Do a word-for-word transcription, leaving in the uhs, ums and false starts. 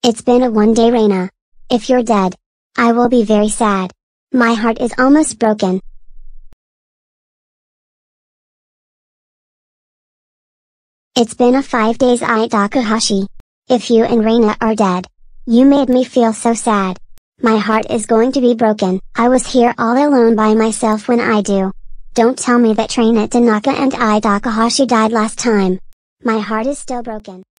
It's been a one day, Reina. If you're dead, I will be very sad. My heart is almost broken. It's been a five days, I Takahashi. If you and Reina are dead, you made me feel so sad. My heart is going to be broken. I was here all alone by myself when I do. Don't tell me that Reina, Tanaka and I Takahashi died last time. My heart is still broken.